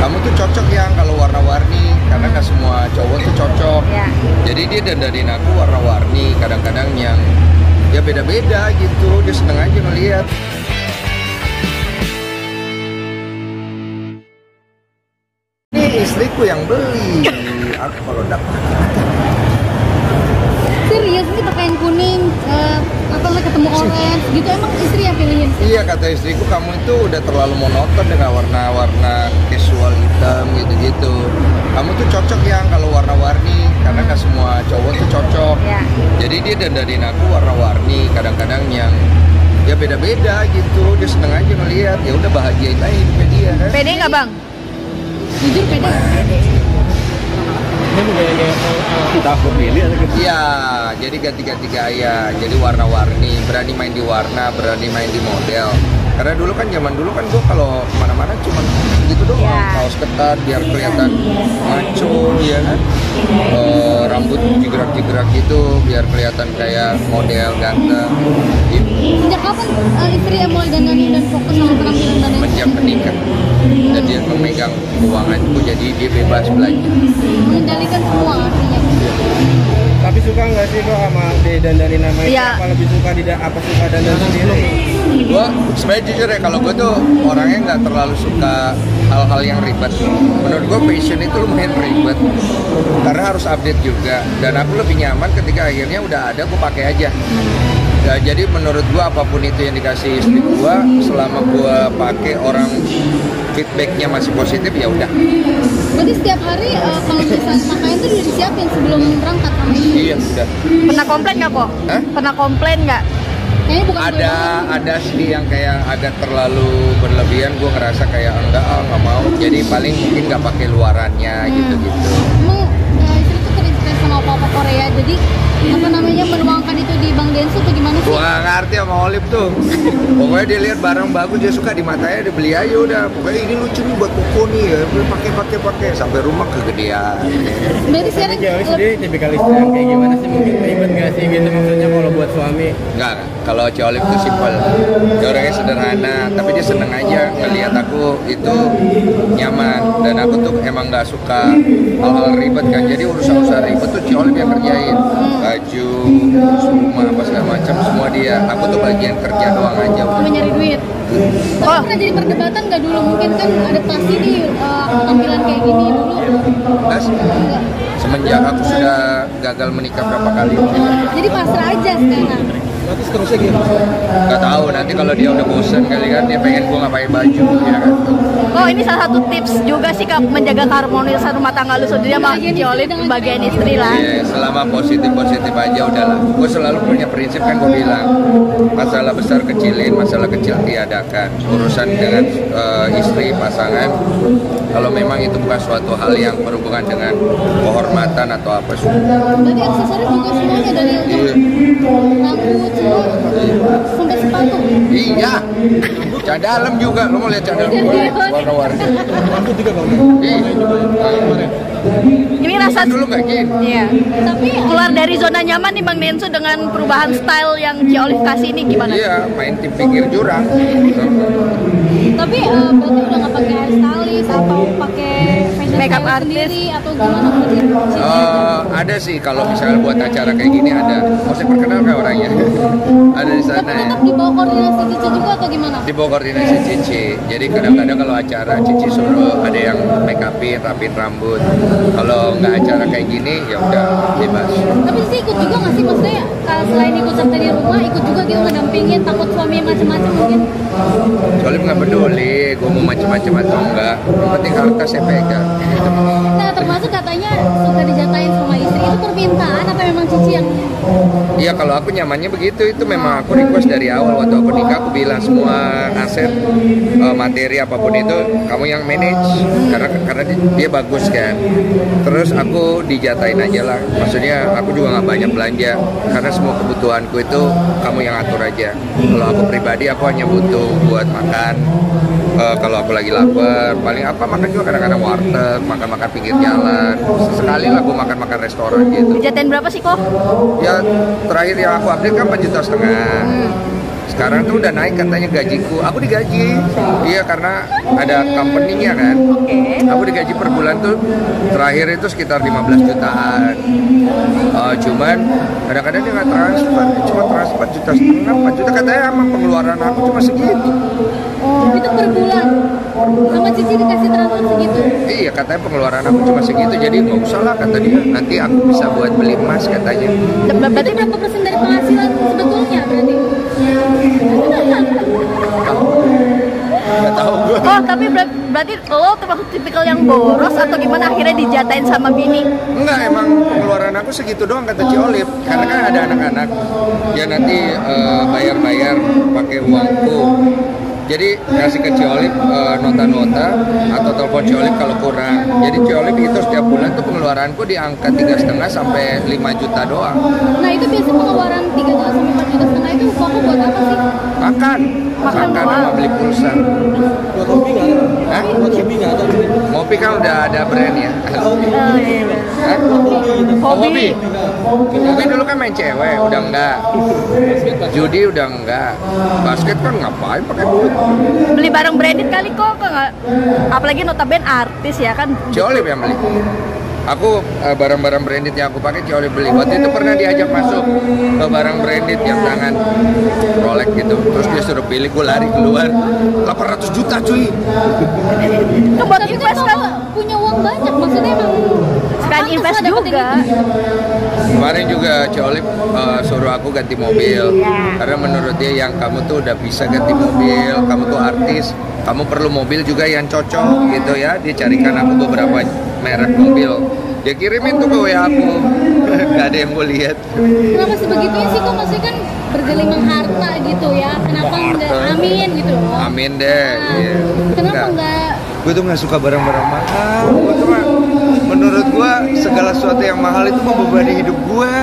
kamu tuh cocok yang kalau warna-warni, karena nggak semua cowok tuh cocok. Ya. Jadi dia dandanin aku warna-warni, kadang-kadang yang ya beda-beda gitu, dia seneng aja ngeliat. Ini istriku yang beli, aku kalau dapat. Serius ini pakaian kuning, apa namanya ketemu orange gitu, emang istri yang pilihin? Iya, kata istriku, kamu itu udah terlalu monoton dengan warna-warna casual hitam gitu-gitu. Kamu tuh cocok yang kalau warna-warni, karena nggak semua cowok tuh cocok. Ya. Jadi dia dandanin aku warna-warni, kadang-kadang yang ya beda-beda gitu, dia seneng aja ngeliat. Ya udah, bahagiain aja hidupnya dia kan. Pede nggak bang? Jujur pede? Ini gaya takut pilih atau gitu? Iya, jadi ganti-ganti gaya, jadi warna-warni, berani main di warna, berani main di model. Karena dulu kan, zaman dulu kan gue kalau kemana-mana cuma gitu doang, Ya. kaos ketat biar kelihatan maco, ya kan. Rambut jigrak-jigrak gitu biar kelihatan kayak model ganteng. Gitu. Sejak kapan istri yang mulai dandanin dan fokus sama penampilan dan Sejak menikah dan dia memegang keuanganku, jadi dia bebas belajar. mengendalikan semua artinya? Tapi suka nggak sih kok sama dandanin nama itu? Iya. Apa lebih suka suka dandan sendiri? Gue sebenarnya jujur ya, kalau gue tuh orangnya nggak terlalu suka hal-hal yang ribet. Menurut gue fashion itu lumayan ribet karena harus update juga, dan aku lebih nyaman ketika akhirnya udah ada, gue pakai aja. Ya, jadi menurut gue apapun itu yang dikasih istri gue, selama gue pakai orang feedbacknya masih positif, ya udah. Berarti setiap hari kalau misalnya pakaian itu udah disiapin sebelum berangkat sama istri? Iya, udah. Pernah komplain nggak kok? Hah? Pernah komplain nggak? Kayaknya bukan gue doang. Ada sih yang kayak agak terlalu berlebihan, gue ngerasa kayak enggak, nggak mau. Jadi paling mungkin nggak pakai luarannya gitu-gitu. Emang istri tuh terinspirasi sama apa-apa Korea, jadi apa namanya menuangkan itu di Bang Densu atau gimana sih? Gua nggak ngerti sama Olive tuh. Pokoknya dia lihat barang bagus, dia suka di matanya, dia beli aja udah. Pokoknya ini lucu nih buat koko nih ya, pakai sampai rumah kegedean. Berarti sekarang Tapi Cewek sendiri tipikal istri yang kayak gimana sih? Mungkin ribet nggak sih gitu maksudnya kalau buat suami? Enggak. Kalau Ci Olive tuh simpel. Dia orangnya sederhana, tapi dia seneng aja ngelihat aku itu nyaman, dan aku tuh emang nggak suka hal-hal ribet kan. Jadi urusan-urusan ribet tuh Ci Olive yang kerjain. Baju, rumah, apa segala macam semua dia. Aku tuh bagian kerja doang aja. sama nyari duit. Tapi pernah jadi perdebatan nggak dulu? Mungkin kan adaptasi nih tampilan kayak gini dulu. Enggak sih. Semenjak aku sudah gagal menikah berapa kali. Jadi pasrah aja sekarang. Nanti seterusnya gitu. Gak tahu, nanti kalau dia udah bosen kali kan, dia pengen gua nggak pakai baju, ya kan. Oh, ini salah satu tips juga sih Kak, menjaga keharmonisan rumah tangga lu sendiri sama Bagian Ci istri Olive, dengan bagian istri lah. Iya, selama positif aja udahlah. Gue selalu punya prinsip kan, gue bilang masalah besar kecilin, masalah kecil tiadakan. Urusan dengan istri, pasangan, kalau memang itu bukan suatu hal yang berhubungan dengan kehormatan atau apa sih. Berarti aksesoris juga semuanya dari Iya. rambut semua sampai sepatu. Iya. Cat dalam juga, lo mau lihat cat dalam gue warna-warni. Rambut juga bang. Iya. Ini rasa Kan dulu nggak gini. iya. Tapi Keluar dari zona nyaman nih Bang Densu dengan perubahan style yang Ci Olive kasih ini gimana? Iya, main tim pinggir jurang. berarti udah nggak pakai hairstylist atau pakai fashion Makeup stylist artist. sendiri atau gimana berarti? Ada sih, kalau misalnya buat acara kayak gini ada. Mau saya perkenalkan orangnya. Ada di sana Tapi ya. tetap di bawah koordinasi Cici juga atau gimana? Di bawah koordinasi Cici. Jadi kadang-kadang kalau acara Cici suruh ada yang make upin, rapin rambut. Kalau nggak acara kayak gini ya udah bebas. Tapi sih ikut juga nggak sih, maksudnya selain ikut serta di rumah, ikut juga gitu ngedampingin, takut suami macam-macam mungkin? Soalnya nggak peduli, gue mau macam-macam atau enggak. Yang penting harta saya pegang. Gitu. Nah termasuk katanya suka dijatain sama istri, itu permintaan atau memang Cici yang? Iya, kalau aku nyamannya begitu, itu memang aku request dari awal. Waktu aku nikah aku bilang semua aset, materi apapun itu kamu yang manage, karena dia bagus kan. Terus aku dijatain aja lah, maksudnya aku juga nggak banyak belanja karena semua kebutuhanku itu kamu yang atur aja. Kalau aku pribadi aku hanya butuh buat makan. Kalau aku lagi lapar, paling apa makan juga kadang-kadang warteg, makan-makan pinggir jalan. Sekali lah aku makan-makan restoran gitu. Dijatain berapa sih kok? Ya terakhir yang aku update kan 4,5 juta. Sekarang tuh udah naik katanya gajiku. Aku digaji. Iya, karena ada company-nya kan. Oke. Aku digaji per bulan tuh terakhir itu sekitar 15 jutaan. Cuman kadang-kadang dia nggak transfer, cuma transfer 4,5 juta, 4 juta katanya sama pengeluaran aku cuma segitu. Itu per bulan. Sama Cici dikasih transfer segitu. Iya, katanya pengeluaran aku cuma segitu, jadi nggak usah lah kata dia. Nanti aku bisa buat beli emas katanya. Berarti berapa persen dari penghasilan sebetulnya berarti? Nggak tahu gue. Oh, tapi berarti lo termasuk tipikal yang boros atau gimana akhirnya dijatain sama bini? Enggak, emang pengeluaran aku segitu doang kata Ci Olive. Karena kan ada anak-anak, ya nanti bayar-bayar pakai uangku. Jadi kasih ke Ci Olive nota-nota atau telepon Ci Olive kalau kurang. Jadi Ci Olive itu setiap bulan tuh pengeluaranku di angka 3,5 sampai 5 juta doang. Nah itu biasa pengeluaran 3 juta sampai 4 juta setengah itu uangku buat apa sih? Makan sama beli pulsa. Buat hobi nggak ada? Hah? Buat hobi nggak ada? Ngopi kan udah ada brand ya. Hah? Hobi. Hobi dulu kan main cewek, udah enggak. Judi udah enggak. Basket kan ngapain pakai duit? Beli barang branded kali kok nggak? Apalagi notabene artis ya kan. Ci Olive yang beli. Aku barang-barang branded yang aku pakai Ci Olive beli. Waktu itu pernah diajak masuk ke barang branded yang tangan Rolex gitu. Terus dia suruh pilih, gue lari keluar. 800 juta cuy. Itu buat Tapi kan invest kan? kamu punya uang banyak, maksudnya emang Sekalian pantas invest lah dapetin juga. itu. Kemarin juga Ci Olive suruh aku ganti mobil. Karena menurut dia yang kamu tuh udah bisa ganti mobil, kamu tuh artis, kamu perlu mobil juga yang cocok gitu ya. Dia carikan aku beberapa merek mobil. Dia kirimin tuh ke WA aku. Gak ada yang gue lihat. Kenapa sebegitunya sih kok, maksudnya kan bergelimang harta gitu ya. Kenapa enggak amin gitu loh. Amin deh. Nah, Iya. kenapa enggak Gue tuh nggak suka barang-barang mahal. Gue tuh menurut gue segala sesuatu yang mahal itu membebani hidup gue.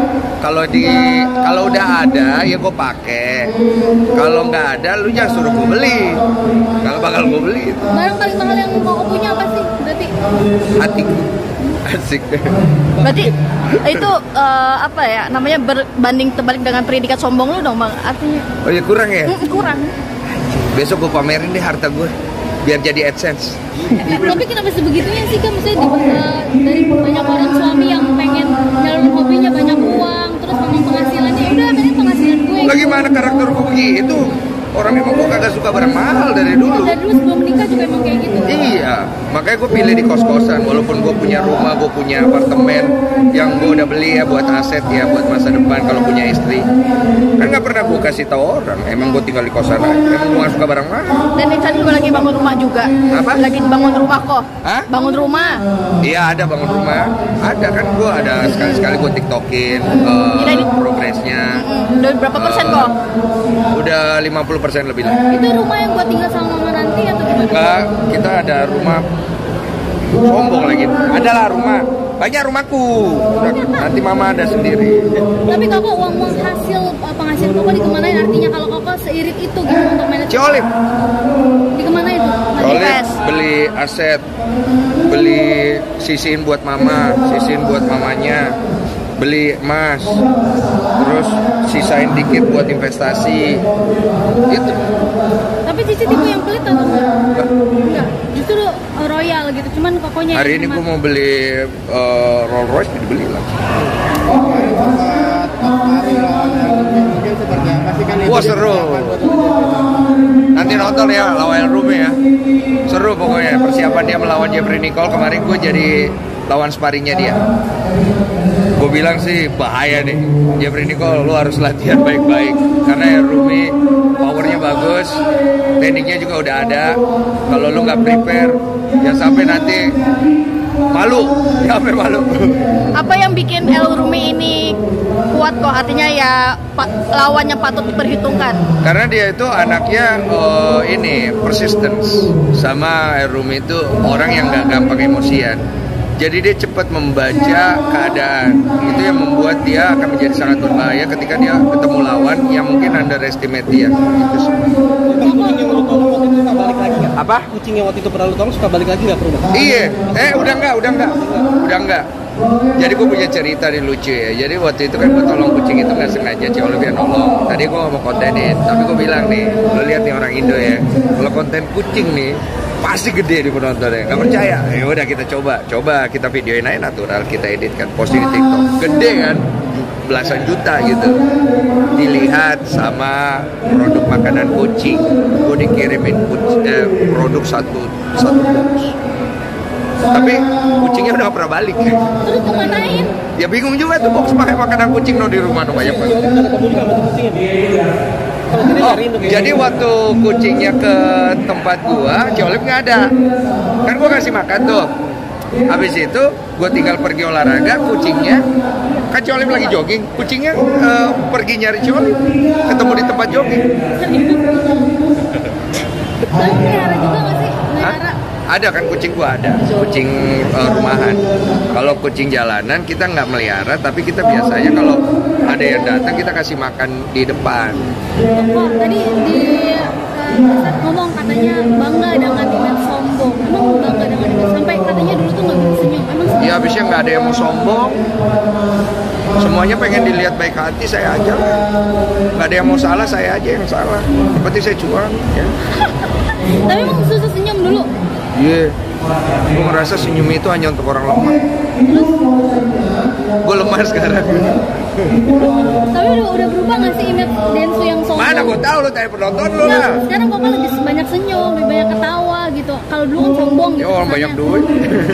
Kalau udah ada ya gue pakai. Kalau nggak ada lu jangan suruh gue beli. Kalau bakal gue beli. barang paling mahal yang mau kau punya apa sih berarti? Hatiku. Asik. Berarti itu apa ya namanya berbanding terbalik dengan predikat sombong lu dong bang artinya. Oh ya kurang ya. Kurang. Besok gue pamerin deh harta gue biar jadi AdSense. Tapi kenapa sebegitunya sih kan, maksudnya dari banyak orang suami yang pengen nyalurin hobinya banyak uang, terus memang penghasilannya udah pengen penghasilan gue. Lagi mana karakter gue begitu? Orang emang gue kagak suka barang mahal dari dulu. Dari dulu sebelum menikah juga emang kayak gitu. Iya, makanya gue pilih di kos-kosan. Walaupun gue punya rumah, gue punya apartemen yang gue udah beli ya buat aset ya, buat masa depan kalau punya istri. Kan nggak pernah gue kasih tahu orang. Emang gue tinggal di kosan aja. Emang gue nggak suka barang mahal. Dan Iksan juga lagi bangun rumah juga. Apa? Lagi bangun rumah kok. Hah? Bangun rumah. Iya ada bangun rumah. Ada kan gue ada sekali-sekali gue tiktokin progresnya. Udah berapa persen kok? Udah 50% lebih lah. Itu rumah yang buat tinggal sama mama nanti atau gimana? Enggak, kita ada rumah sombong lagi. Adalah rumah. Banyak rumahku. Nanti mama ada sendiri. Tapi kakak uang hasil penghasilan kakak dikemanain? Artinya kalau kakak seirit itu gitu untuk manajemen. Ci Olive. Dikemanain tuh? Olive beli aset, beli sisiin buat mama, sisiin buat mamanya, beli emas, terus sisain dikit buat investasi. Itu. Tapi Cici tipe yang pelit atau enggak? Enggak, justru royal gitu. Cuman kokonya Hari yang ini gue emang- mau beli Rolls Royce, dibeli lah. Mungkin seperti apa sih kan? Wah seru. Nanti nonton ya lawan Rumi ya. Seru pokoknya persiapan dia melawan Jeffrey Nicole. Kemarin gue jadi lawan sparringnya dia. Gue bilang sih bahaya nih Jeffrey Nicole, lu harus latihan baik-baik karena ya Rumi powernya bagus, tekniknya juga udah ada. Kalau lu nggak prepare, jangan sampai nanti malu, sampai malu. Apa yang bikin El Rumi ini kuat kok? Artinya ya lawannya patut diperhitungkan. Karena dia itu anaknya ini persistence, sama El Rumi itu orang yang nggak gampang emosian. Jadi dia cepat membaca keadaan. Itu yang membuat dia akan menjadi sangat berbahaya ketika dia ketemu lawan yang mungkin underestimate dia. Itu sih. Kucing yang lu tolong waktu itu suka balik lagi nggak? Apa? Kucing yang waktu itu pernah lu tolong suka balik lagi nggak perubahan? Iya. Udah enggak. Jadi gue punya cerita nih lucu ya. Jadi waktu itu kan gue tolong kucing itu nggak sengaja, Ci Olive nolong. Tadi gue mau kontenin, tapi gue bilang nih, lo lihat nih orang Indo ya. Kalau konten kucing nih, pasti gede di penontonnya. Nggak percaya? Ya udah kita coba kita videoin aja natural, kita editkan, posting di TikTok, gede kan, belasan juta gitu. Dilihat sama produk makanan kucing, gue dikirimin produk satu box. Tapi kucingnya udah gak pernah balik. Terus kemanain? Ya bingung juga tuh box pakai makanan kucing no di rumah no banyak banget. Oh, jadi waktu kucingnya ke tempat gua, Colip nggak ada. Kan gua kasih makan tuh. Habis itu gua tinggal pergi olahraga, kucingnya kan Colip lagi jogging, kucingnya pergi nyari Colip, ketemu di tempat jogging. Kamu melihara juga nggak sih? Melihara? Ada kan kucing gua ada, kucing rumahan. Kalau kucing jalanan kita nggak melihara, tapi kita biasanya kalau ada yang datang kita kasih makan di depan. Kok tadi di Ustadz ngomong katanya bangga dengan image sombong. Emang bangga dengan image sampai katanya dulu tuh nggak bisa senyum. Emang senyum? Ya habisnya nggak ada yang mau sombong. Semuanya pengen dilihat baik hati, saya aja lah. Nggak ada yang mau salah, saya aja yang salah. Seperti saya curang. Ya. Tapi emang susah senyum dulu. Iya, gue ngerasa senyum itu hanya untuk orang lemah. Terus Gue lemah sekarang. tapi udah berubah nggak sih image Densu yang sombong? Mana gue tahu lu tanya penonton lu Nggak, lah. sekarang kok lebih banyak senyum, lebih banyak ketawa gitu. Kalau dulu kan sombong Ya gitu. orang banyak kesannya. duit.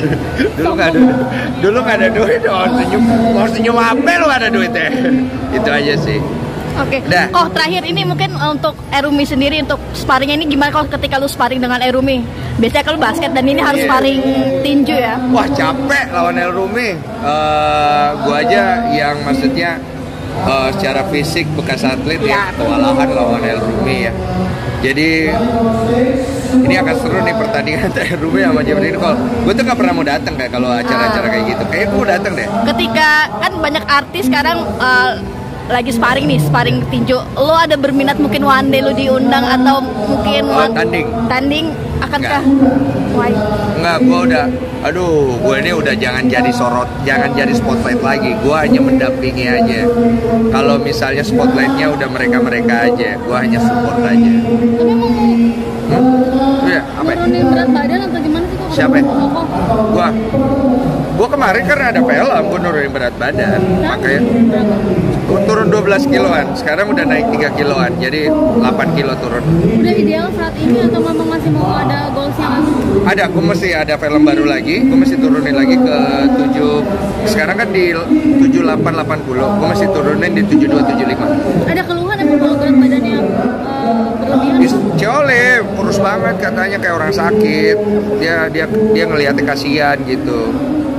Dulu nggak ada duit. Mau senyum apa lu ada duitnya? Itu aja sih. Oke. Dah. Oh, terakhir ini mungkin untuk Erumi sendiri untuk sparringnya ini gimana kalau ketika lu sparring dengan Erumi? Biasanya kalau basket dan ini harus Iya. sparring tinju ya. Wah capek lawan El Rumi. Gua aja yang maksudnya secara fisik bekas atlet ya, kewalahan lawan El Rumi ya. Jadi ini akan seru nih pertandingan El Rumi sama Jeffrey Nicole. Gue tuh gak pernah mau datang kayak kalau acara-acara kayak gitu. Kayaknya gue mau datang deh. Ketika kan banyak artis sekarang lagi sparring nih, sparring tinju. Lo ada berminat mungkin one day lo diundang atau mungkin tanding akankah? Why? Enggak, gue udah, gue ini udah jangan jadi spotlight lagi. Gue hanya mendampingi aja. Kalau misalnya spotlightnya udah mereka aja, gue hanya support aja. Tapi emang mau Iya, apa? nurunin berat badan atau gimana sih kok? Siapa? Kok? Gua kemarin karena ada film, gue nurunin berat badan, makanya Berapa? gue turun 12 kiloan. Sekarang udah naik 3 kiloan, jadi 8 kilo turun. Udah ideal saat ini atau memang masih mau ada goalsnya lagi? Ada, gue mesti ada film baru lagi, gue mesti turunin lagi ke 7. Sekarang kan di 78-80, gue mesti turunin di 72-75. Ada keluhan emang kalau berat badannya berlebihan? Ciole kurus banget katanya kayak orang sakit. Dia ngelihatnya kasihan gitu.